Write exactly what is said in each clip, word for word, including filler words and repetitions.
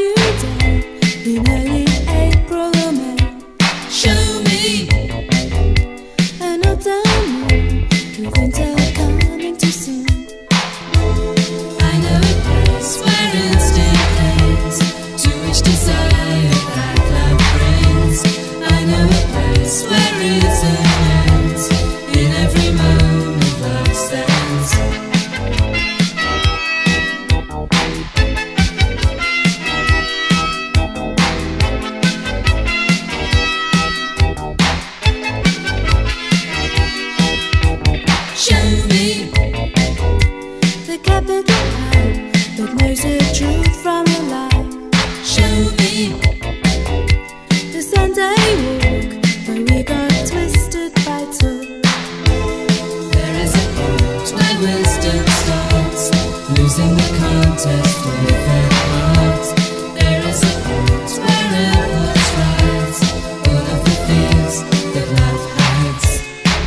new day in early April or May. Show me an autumn moon with winter coming too soon. I know a place where instant plays, to which desire that love brings. I know a place where reason ends in every moment love stands. Show me the capital I that knows the truth from a lie. Show me the Sunday walk where we got twisted by two. There is a point where wisdom starts losing the contest with their hearts. There is a point where impulse rides all of the fears that love hides.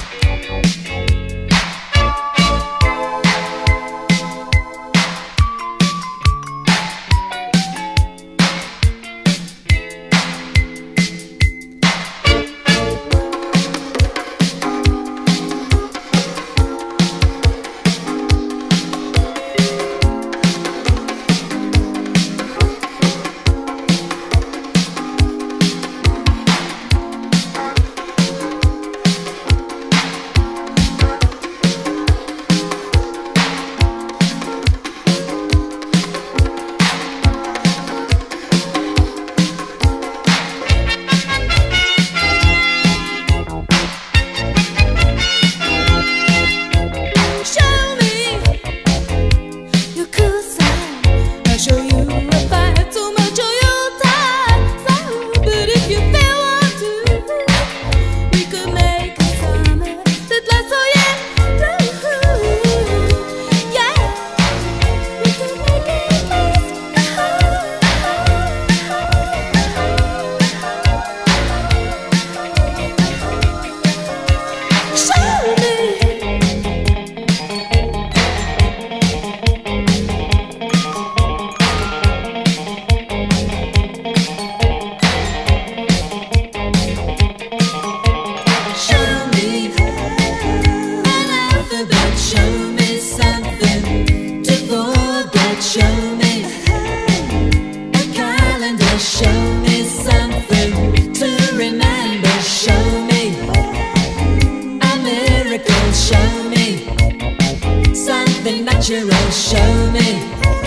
Natural, show me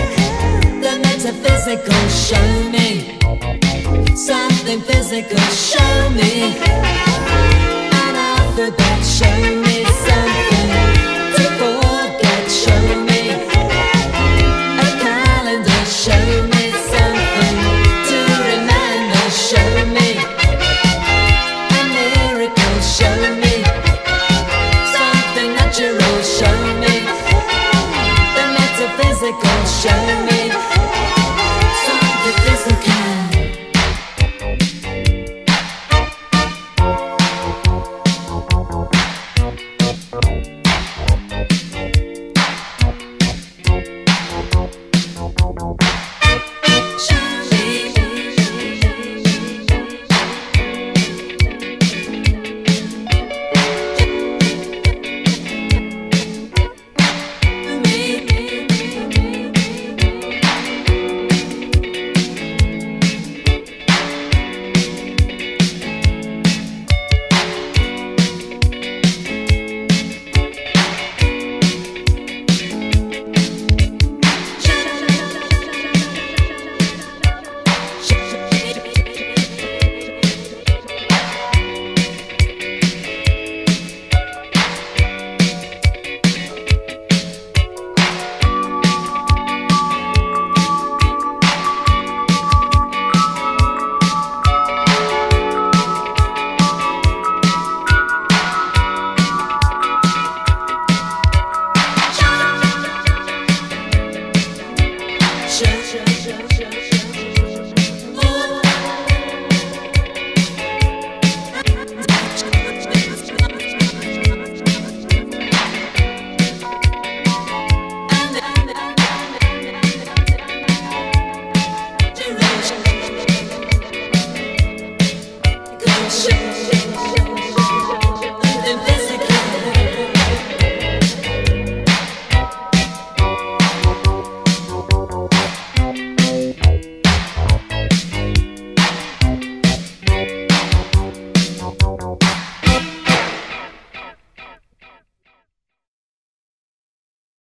the metaphysical, show me something physical, show me an alphabet, show me